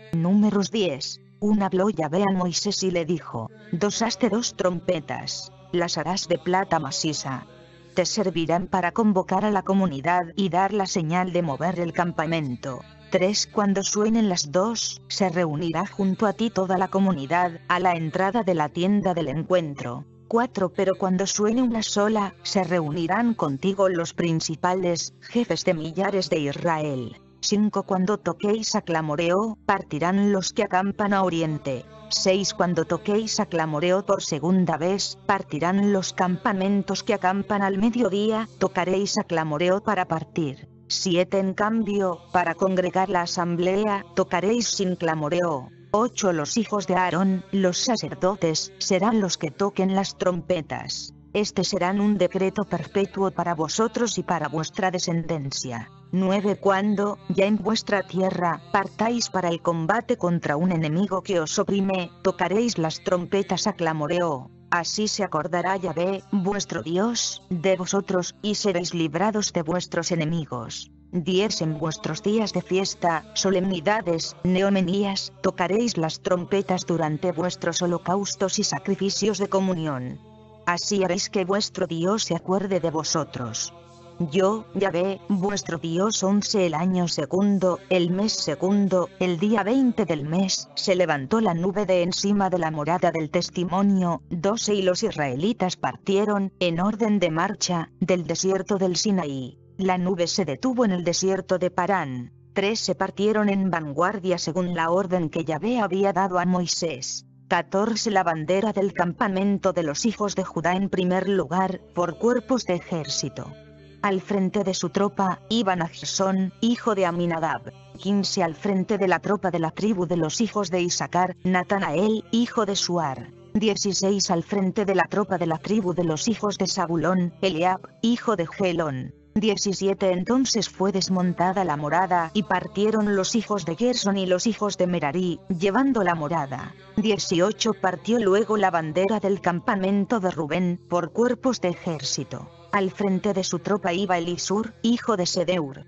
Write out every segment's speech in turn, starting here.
Números 10. Habló Yahvé a Moisés y le dijo: Hazte 2 trompetas, las harás de plata maciza. Te servirán para convocar a la comunidad y dar la señal de mover el campamento. 3. Cuando suenen las 2, se reunirá junto a ti toda la comunidad, a la entrada de la tienda del encuentro. 4. Pero cuando suene una sola, se reunirán contigo los principales, jefes de millares de Israel. 5. Cuando toquéis a clamoreo, partirán los que acampan a oriente. 6. Cuando toquéis a clamoreo por segunda vez, partirán los campamentos que acampan al mediodía, tocaréis a clamoreo para partir. 7. En cambio, para congregar la asamblea, tocaréis sin clamoreo. 8. Los hijos de Aarón, los sacerdotes, serán los que toquen las trompetas. Este serán un decreto perpetuo para vosotros y para vuestra descendencia. 9. Cuando, ya en vuestra tierra, partáis para el combate contra un enemigo que os oprime, tocaréis las trompetas a clamoreo. Así se acordará Yahvé, vuestro Dios, de vosotros, y seréis librados de vuestros enemigos. 10. En vuestros días de fiesta, solemnidades, neomenías, tocaréis las trompetas durante vuestros holocaustos y sacrificios de comunión. Así haréis que vuestro Dios se acuerde de vosotros. Yo, Yahvé, vuestro Dios. 11. El año segundo, el mes segundo, el día 20 del mes, se levantó la nube de encima de la morada del testimonio. 12. Y los israelitas partieron, en orden de marcha, del desierto del Sinaí. La nube se detuvo en el desierto de Parán. 13. Partieron en vanguardia según la orden que Yahvé había dado a Moisés. 14. La bandera del campamento de los hijos de Judá en primer lugar, por cuerpos de ejército. Al frente de su tropa, iban a Gesón, hijo de Aminadab. 15. Al frente de la tropa de la tribu de los hijos de Isaacar, Natanael, hijo de Suar. 16. Al frente de la tropa de la tribu de los hijos de Zabulón, Eliab, hijo de Gelón. 17. Entonces fue desmontada la morada y partieron los hijos de Gersón y los hijos de Merari, llevando la morada. 18. Partió luego la bandera del campamento de Rubén, por cuerpos de ejército. Al frente de su tropa iba Elisur, hijo de Sedeur.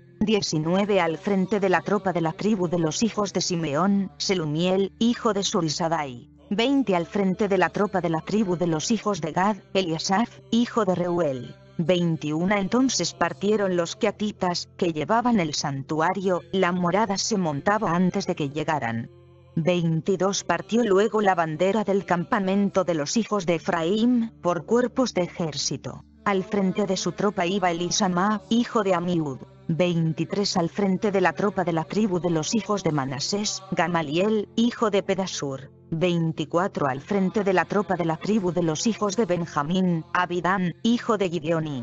19. Al frente de la tropa de la tribu de los hijos de Simeón, Selumiel, hijo de Surisadai. 20. Al frente de la tropa de la tribu de los hijos de Gad, Eliasaf, hijo de Reuel. 21. Entonces partieron los queatitas, que llevaban el santuario, la morada se montaba antes de que llegaran. 22. Partió luego la bandera del campamento de los hijos de Efraín, por cuerpos de ejército. Al frente de su tropa iba Elisama, hijo de Amiud. 23. Al frente de la tropa de la tribu de los hijos de Manasés, Gamaliel, hijo de Pedasur. 24. Al frente de la tropa de la tribu de los hijos de Benjamín, Abidán, hijo de Gideoni.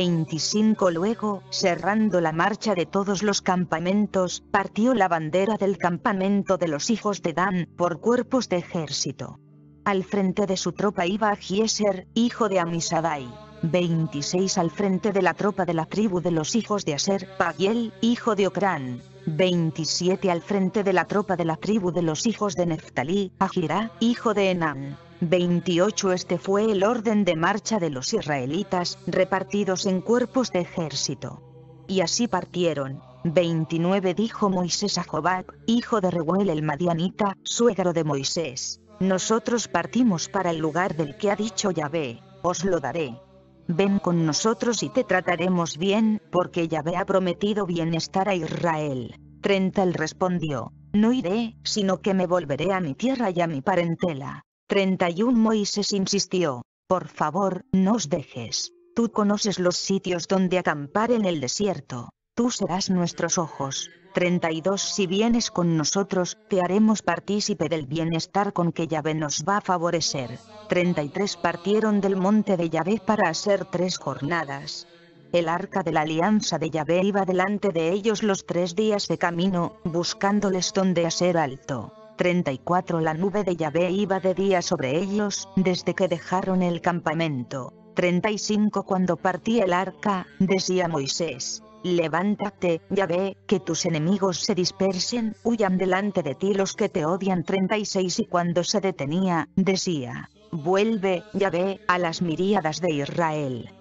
25. Luego, cerrando la marcha de todos los campamentos, partió la bandera del campamento de los hijos de Dan, por cuerpos de ejército. Al frente de su tropa iba Agieser, hijo de Amisadai. 26. Al frente de la tropa de la tribu de los hijos de Aser, Pagiel, hijo de Ocrán. 27. Al frente de la tropa de la tribu de los hijos de Neftalí, Agirá, hijo de Enán. 28. Este fue el orden de marcha de los israelitas, repartidos en cuerpos de ejército. Y así partieron. 29. Dijo Moisés a Jobab, hijo de Reuel el Madianita, suegro de Moisés: Nosotros partimos para el lugar del que ha dicho Yahvé, os lo daré. Ven con nosotros y te trataremos bien, porque Yahvé ha prometido bienestar a Israel. 30. Él respondió: No iré, sino que me volveré a mi tierra y a mi parentela. 31. Moisés insistió: Por favor, no os dejes. Tú conoces los sitios donde acampar en el desierto. Tú serás nuestros ojos. 32. Si vienes con nosotros, te haremos partícipe del bienestar con que Yahvé nos va a favorecer. 33. Partieron del monte de Yahvé para hacer 3 jornadas. El arca de la alianza de Yahvé iba delante de ellos los 3 días de camino, buscándoles donde hacer alto. 34. La nube de Yahvé iba de día sobre ellos, desde que dejaron el campamento. 35. Cuando partía el arca, decía Moisés: Levántate, Yahvé, que tus enemigos se dispersen, huyan delante de ti los que te odian. 36. Y cuando se detenía, decía: Vuelve, Yahvé, a las miríadas de Israel.